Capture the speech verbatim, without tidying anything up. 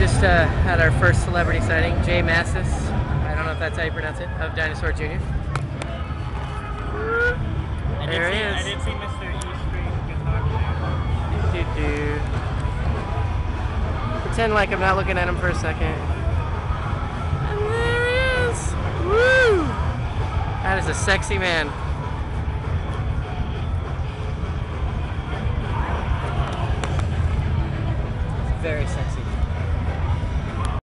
just uh, had our first celebrity sighting, Jay Mascis. I don't know if that's how you pronounce it, of Dinosaur Junior I There did he see, is. I did see Mister E Street guitar player. Do, do. Pretend like I'm not looking at him for a second. And there he is! Woo! That is a sexy man.